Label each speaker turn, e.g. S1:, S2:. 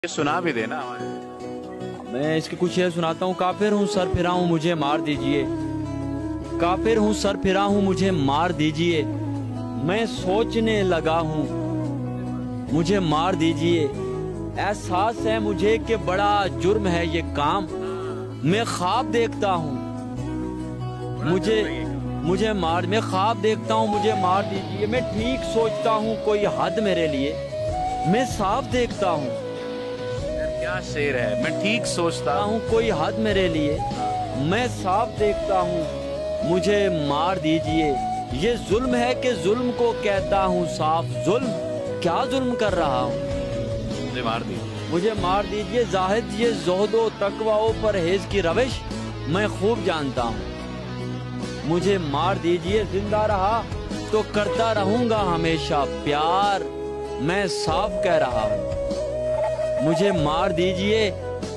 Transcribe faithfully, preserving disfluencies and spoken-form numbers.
S1: ये सुना भी देना।
S2: मैं इसके कुछ शेर सुनाता हूँ। काफिर हूँ सर फिरा हूँ मुझे मार दीजिए, काफिर हूँ सर फिरा हूँ मुझे मार दीजिए, मैं सोचने लगा हूँ मुझे मार दीजिए। एहसास है मुझे कि बड़ा जुर्म है ये काम, मैं ख्वाब देखता हूँ मुझे मुझे मार मैं ख्वाब देखता हूँ मुझे मार दीजिए। मैं ठीक सोचता हूँ कोई हद मेरे लिए, मैं साफ देखता हूँ।
S1: क्या शेर है, मैं ठीक सोचता
S2: हूँ कोई हद मेरे लिए, मैं साफ देखता हूँ मुझे मार दीजिए। ये जुल्म है कि जुल्म को कहता हूँ साफ, जुल्म क्या जुल्म कर रहा हूँ,
S1: मुझे मार दीजिए
S2: मुझे मार दीजिए। जाहिद ये ज़ुहदो तकवा और परहेज की रविश मैं खूब जानता हूँ, मुझे मार दीजिए। जिंदा रहा तो करता रहूंगा हमेशा प्यार, मैं साफ कह रहा हूँ मुझे मार दीजिए।